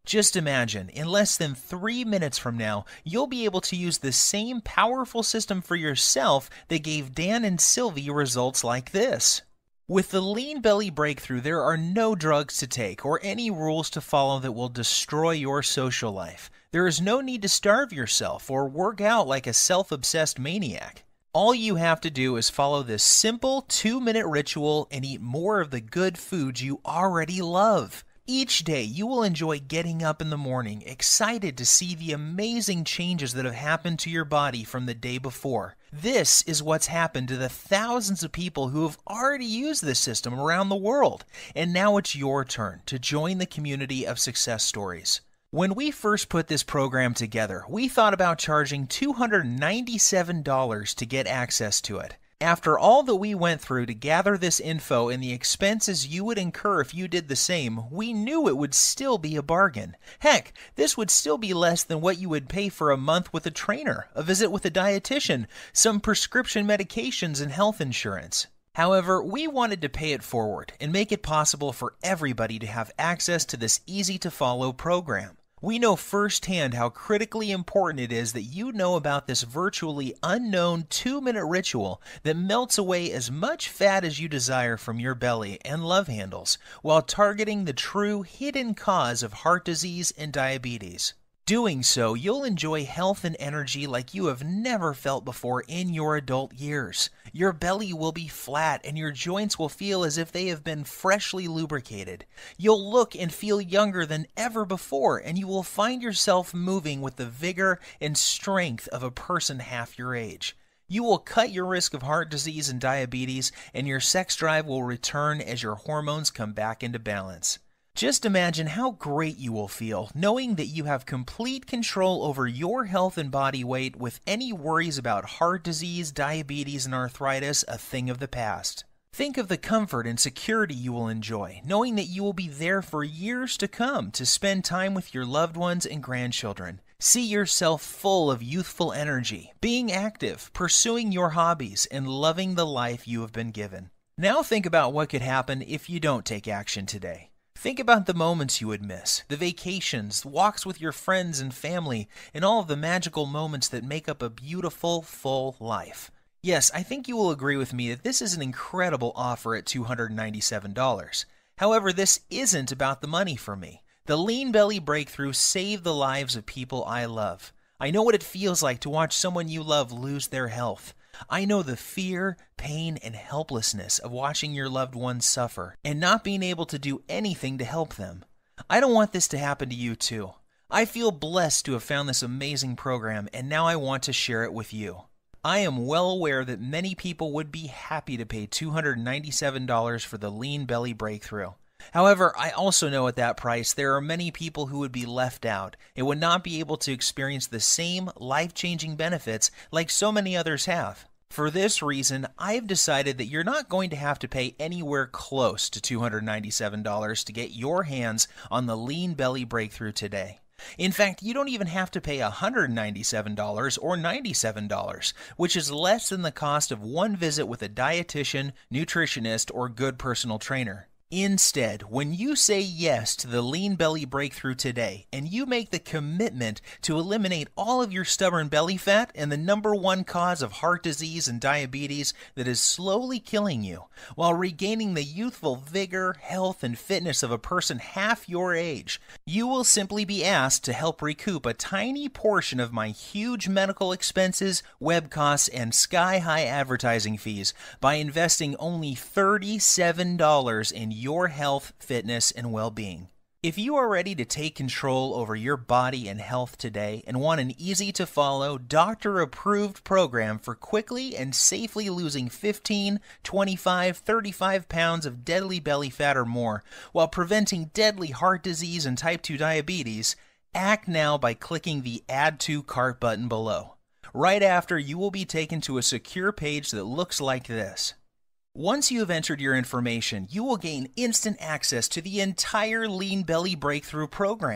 Just imagine, in less than three minutes from now, you'll be able to use the same powerful system for yourself that gave Dan and Sylvie results like this. With the Lean Belly Breakthrough, there are no drugs to take or any rules to follow that will destroy your social life. There is no need to starve yourself or work out like a self-obsessed maniac. All you have to do is follow this simple two-minute ritual and eat more of the good foods you already love. Each day, you will enjoy getting up in the morning, excited to see the amazing changes that have happened to your body from the day before. This is what's happened to the thousands of people who have already used this system around the world. And now it's your turn to join the community of success stories. When we first put this program together, we thought about charging two hundred ninety-seven dollars to get access to it. After all that we went through to gather this info and the expenses you would incur if you did the same, we knew it would still be a bargain. Heck, this would still be less than what you would pay for a month with a trainer, a visit with a dietitian, some prescription medications, and health insurance. However, we wanted to pay it forward and make it possible for everybody to have access to this easy-to-follow program. We know firsthand how critically important it is that you know about this virtually unknown two-minute ritual that melts away as much fat as you desire from your belly and love handles, while targeting the true hidden cause of heart disease and diabetes. Doing so, you'll enjoy health and energy like you have never felt before in your adult years. Your belly will be flat and your joints will feel as if they have been freshly lubricated. You'll look and feel younger than ever before, and you will find yourself moving with the vigor and strength of a person half your age. You will cut your risk of heart disease and diabetes, and your sex drive will return as your hormones come back into balance. Just imagine how great you will feel knowing that you have complete control over your health and body weight, with any worries about heart disease, diabetes, and arthritis a thing of the past. Think of the comfort and security you will enjoy, knowing that you will be there for years to come to spend time with your loved ones and grandchildren. See yourself full of youthful energy, being active, pursuing your hobbies, and loving the life you have been given. Now think about what could happen if you don't take action today. Think about the moments you would miss, the vacations, walks with your friends and family, and all of the magical moments that make up a beautiful, full life. Yes, I think you will agree with me that this is an incredible offer at two hundred ninety-seven dollars. However, this isn't about the money for me. The Lean Belly Breakthrough saved the lives of people I love. I know what it feels like to watch someone you love lose their health. I know the fear, pain, and helplessness of watching your loved ones suffer and not being able to do anything to help them. I don't want this to happen to you too. I feel blessed to have found this amazing program, and now I want to share it with you. I am well aware that many people would be happy to pay two hundred ninety-seven dollars for the Lean Belly Breakthrough. However, I also know at that price there are many people who would be left out and would not be able to experience the same life-changing benefits like so many others have. For this reason, I've decided that you're not going to have to pay anywhere close to two hundred ninety-seven dollars to get your hands on the Lean Belly Breakthrough today. In fact, you don't even have to pay one hundred ninety-seven dollars or ninety-seven dollars, which is less than the cost of one visit with a dietitian, nutritionist, or good personal trainer. Instead, when you say yes to the Lean Belly Breakthrough today and you make the commitment to eliminate all of your stubborn belly fat and the number one cause of heart disease and diabetes that is slowly killing you, while regaining the youthful vigor, health, and fitness of a person half your age, you will simply be asked to help recoup a tiny portion of my huge medical expenses, web costs, and sky-high advertising fees by investing only thirty-seven dollars in your health, fitness, and well-being. If you are ready to take control over your body and health today and want an easy-to-follow, doctor-approved program for quickly and safely losing fifteen, twenty-five, thirty-five pounds of deadly belly fat or more while preventing deadly heart disease and type two diabetes, act now by clicking the Add to Cart button below. Right after, you will be taken to a secure page that looks like this. Once you have entered your information, you will gain instant access to the entire Lean Belly Breakthrough program.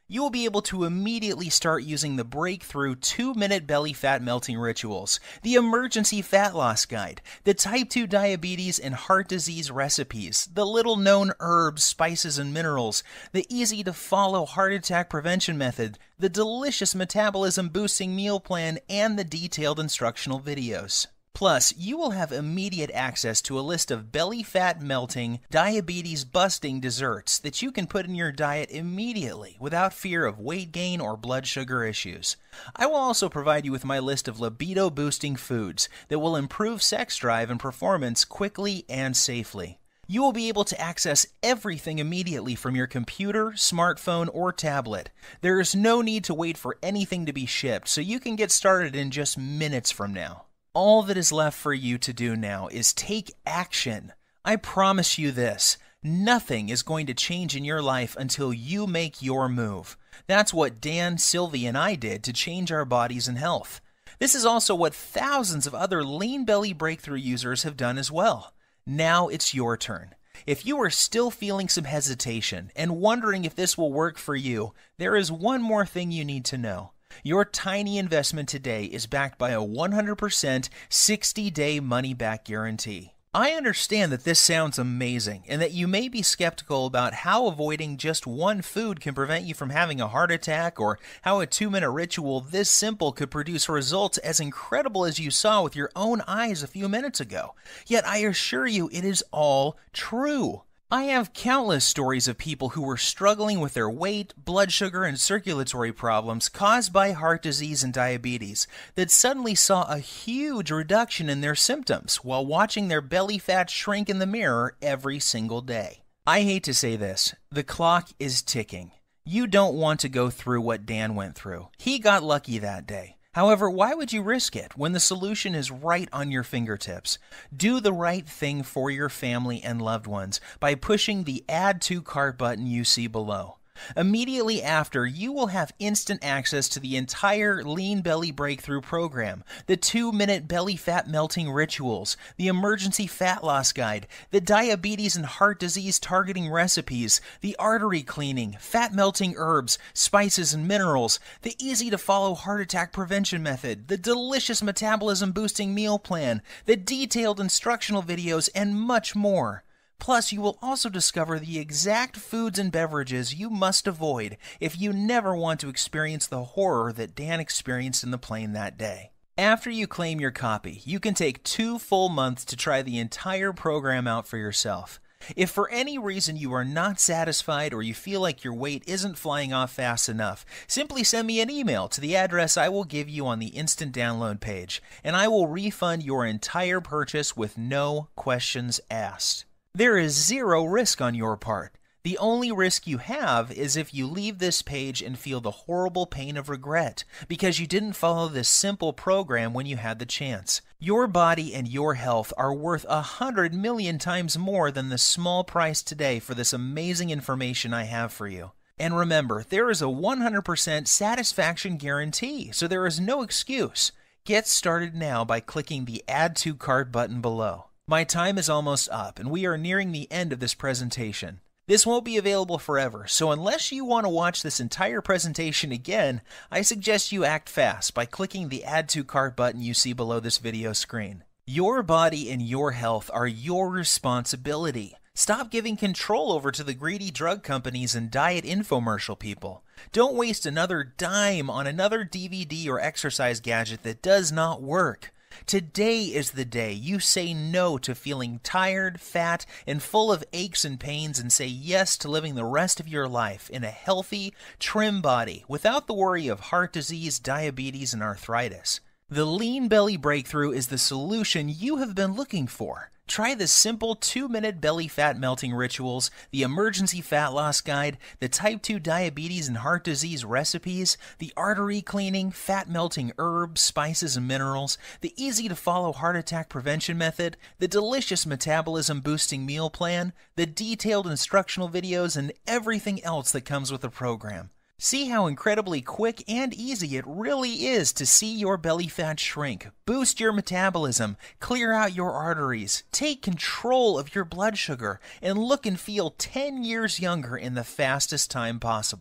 You will be able to immediately start using the breakthrough two-minute belly fat melting rituals, the emergency fat loss guide, the type two diabetes and heart disease recipes, the little-known herbs, spices, and minerals, the easy-to-follow heart attack prevention method, the delicious metabolism-boosting meal plan, and the detailed instructional videos. Plus, you will have immediate access to a list of belly fat melting, diabetes busting desserts that you can put in your diet immediately without fear of weight gain or blood sugar issues. I will also provide you with my list of libido boosting foods that will improve sex drive and performance quickly and safely. You will be able to access everything immediately from your computer, smartphone, or tablet. There is no need to wait for anything to be shipped, so you can get started in just minutes from now. All that is left for you to do now is take action. I promise you this, nothing is going to change in your life until you make your move. That's what Dan, Sylvie, and I did to change our bodies and health. This is also what thousands of other Lean Belly Breakthrough users have done as well. Now it's your turn. If you are still feeling some hesitation and wondering if this will work for you, there is one more thing you need to know. Your tiny investment today is backed by a one hundred percent sixty-day money-back guarantee. I understand that this sounds amazing and that you may be skeptical about how avoiding just one food can prevent you from having a heart attack, or how a two-minute ritual this simple could produce results as incredible as you saw with your own eyes a few minutes ago. Yet I assure you it is all true. I have countless stories of people who were struggling with their weight, blood sugar, and circulatory problems caused by heart disease and diabetes that suddenly saw a huge reduction in their symptoms while watching their belly fat shrink in the mirror every single day. I hate to say this, the clock is ticking. You don't want to go through what Dan went through. He got lucky that day. However, why would you risk it when the solution is right on your fingertips? Do the right thing for your family and loved ones by pushing the Add to Cart button you see below. Immediately after, you will have instant access to the entire Lean Belly Breakthrough program, the two-minute belly fat melting rituals, the emergency fat loss guide, the diabetes and heart disease targeting recipes, the artery cleaning, fat melting herbs, spices and minerals, the easy-to-follow heart attack prevention method, the delicious metabolism boosting meal plan, the detailed instructional videos, and much more. Plus, you will also discover the exact foods and beverages you must avoid if you never want to experience the horror that Dan experienced in the plane that day. After you claim your copy, you can take two full months to try the entire program out for yourself. If for any reason you are not satisfied or you feel like your weight isn't flying off fast enough, simply send me an email to the address I will give you on the instant download page, and I will refund your entire purchase with no questions asked. There is zero risk on your part. The only risk you have is if you leave this page and feel the horrible pain of regret because you didn't follow this simple program when you had the chance. Your body and your health are worth a hundred million times more than the small price today for this amazing information I have for you. And remember, there is a one hundred percent satisfaction guarantee, so there is no excuse. Get started now by clicking the Add to Cart button below. My time is almost up, and we are nearing the end of this presentation. This won't be available forever, so unless you want to watch this entire presentation again, I suggest you act fast by clicking the Add to Cart button you see below this video screen. Your body and your health are your responsibility. Stop giving control over to the greedy drug companies and diet infomercial people. Don't waste another dime on another D V D or exercise gadget that does not work. Today is the day you say no to feeling tired, fat, and full of aches and pains, and say yes to living the rest of your life in a healthy, trim body without the worry of heart disease, diabetes, and arthritis. The Lean Belly Breakthrough is the solution you have been looking for. Try the simple two-minute belly fat melting rituals, the emergency fat loss guide, the type two diabetes and heart disease recipes, the artery cleaning, fat melting herbs, spices, and minerals, the easy-to-follow heart attack prevention method, the delicious metabolism boosting meal plan, the detailed instructional videos, and everything else that comes with the program. See how incredibly quick and easy it really is to see your belly fat shrink, boost your metabolism, clear out your arteries, take control of your blood sugar, and look and feel ten years younger in the fastest time possible.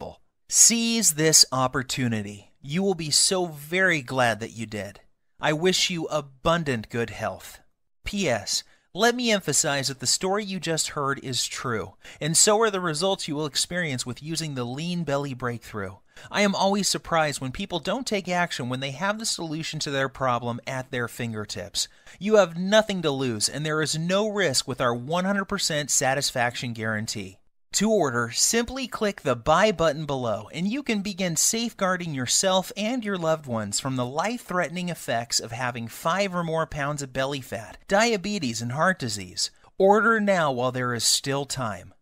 Seize this opportunity. You will be so very glad that you did. I wish you abundant good health. P S. Let me emphasize that the story you just heard is true, and so are the results you will experience with using the Lean Belly Breakthrough. I am always surprised when people don't take action when they have the solution to their problem at their fingertips. You have nothing to lose, and there is no risk with our one hundred percent satisfaction guarantee. To order, simply click the Buy button below, and you can begin safeguarding yourself and your loved ones from the life-threatening effects of having five or more pounds of belly fat, diabetes, and heart disease. Order now while there is still time.